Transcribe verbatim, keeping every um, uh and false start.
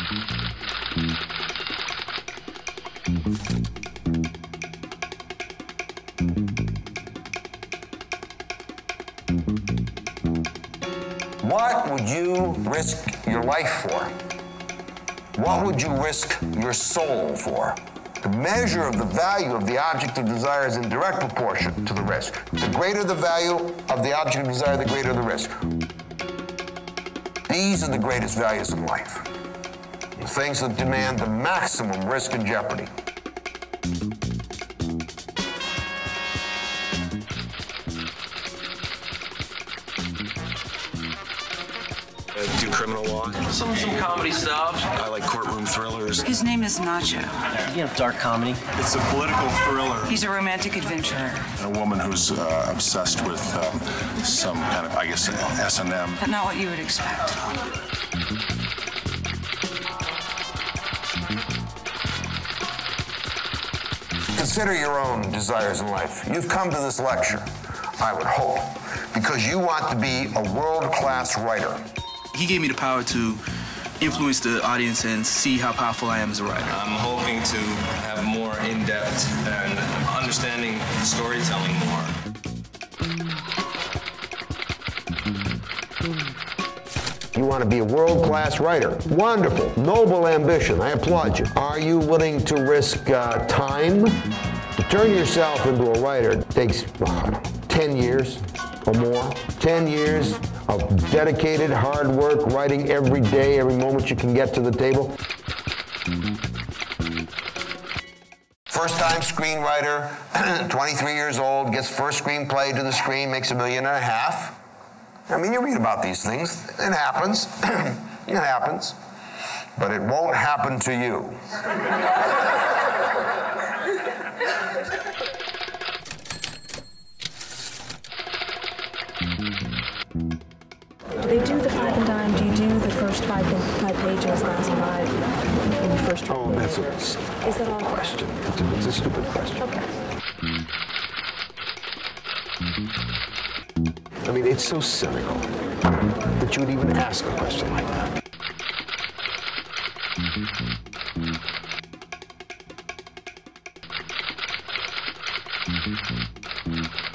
What would you risk your life for? What would you risk your soul for? The measure of the value of the object of desire is in direct proportion to the risk. The greater the value of the object of desire, the greater the risk. These are the greatest values in life. The things that demand the maximum risk and jeopardy. I do criminal law. Some some comedy stuff. I like courtroom thrillers. His name is Nacho. You know, dark comedy. It's a political thriller. He's a romantic adventurer. A woman who's uh, obsessed with um, some kind of, I guess, S and M. But not what you would expect. Consider your own desires in life. You've come to this lecture, I would hope, because you want to be a world-class writer. He gave me the power to influence the audience and see how powerful I am as a writer. I'm hoping to have more in-depth and understanding storytelling more. You want to be a world-class writer. Wonderful, noble ambition. I applaud you. Are you willing to risk uh, time? To turn yourself into a writer takes uh, ten years or more. ten years of dedicated, hard work, writing every day, every moment you can get to the table. First-time screenwriter, twenty-three years old, gets first screenplay to the screen, makes a million and a half. I mean, you read about these things. It happens. It happens. But it won't happen to you. They do the five and dime. Do you do the first five, five pages, last five, in the first Oh, that's a Is that all? question. It's a, it's a stupid question. Okay. I mean, it's so cynical that you would even ask a question like that.